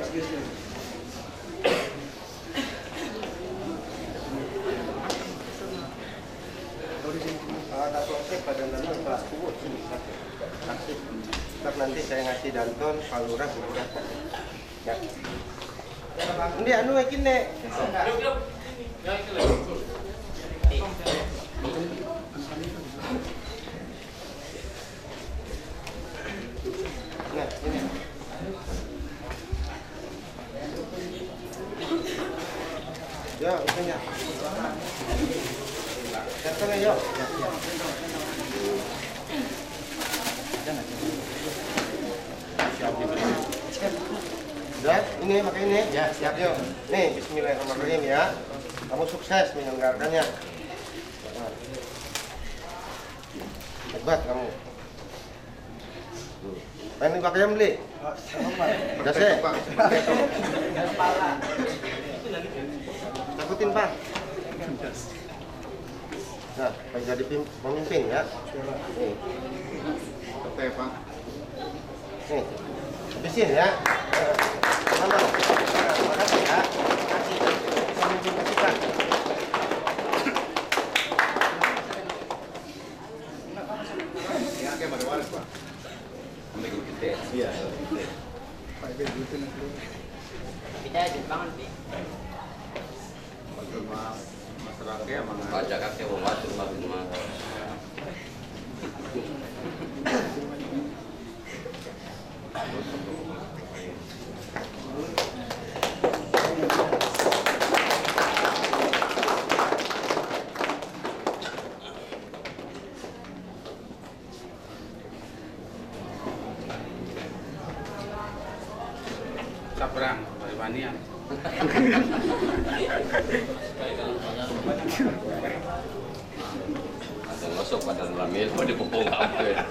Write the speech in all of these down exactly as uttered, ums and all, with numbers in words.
nanti saya ngasih danton, palura, palura. Ya. Ini anu yakin nek. Nah, ini. Ya, itunya. Datang ayo. Udah, ini pakai ini. Ya, siap yuk. Nih, bismillahirrahmanirrahim ya. Kamu sukses menyelenggarakannya. Hebat kamu. Pengen pakai yang beli? Udah sih. Takutin Pak. Nah, pengen jadi pemimpin ya. Nih. Oke Pak. Nih, habisin ya. Mana? Makasih ya. Makasih. Pemimpin kita. Ya, kayak mana Pak? Ambil gede. Iya, gede. Pak gitu nih. Kita Jepang nih. Rumah masyarakat mana? Pajak kakek rumah rumah rumah. Sabrang, Banian. Ada ngosok pada lamil, mau dipupung apa ya?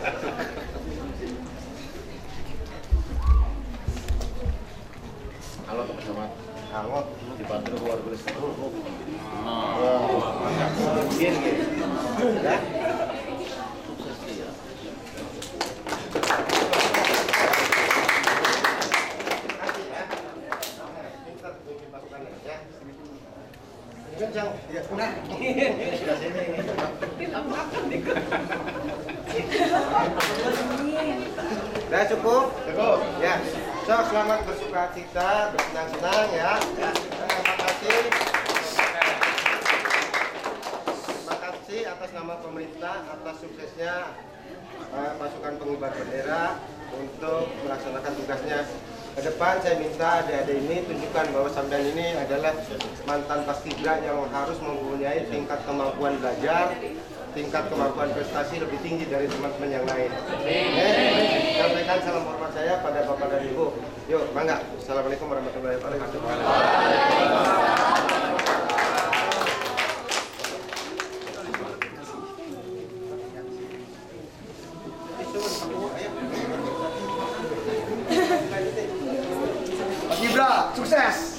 Halo teman-teman. Halo. Dibantu keluar tulis. Oh, mungkin gitu. Ya. Kencang, ya. Nah, sudah sini. Udah cukup? Cukup. Ya. So, selamat bersuka cita, bersenang-senang ya. Ya. Terima kasih. Terima kasih atas nama pemerintah atas suksesnya uh, pasukan pengibar bendera untuk melaksanakan tugasnya. Ke depan saya minta adik-adik ini tunjukkan bahwa sampean ini adalah mantan paskibra yang harus mempunyai tingkat kemampuan belajar, tingkat kemampuan prestasi lebih tinggi dari teman-teman yang lain. Eh, sampaikan salam hormat saya pada Bapak dan Ibu. Yuk, bangga. Assalamualaikum warahmatullahi wabarakatuh. Gibra, sukses!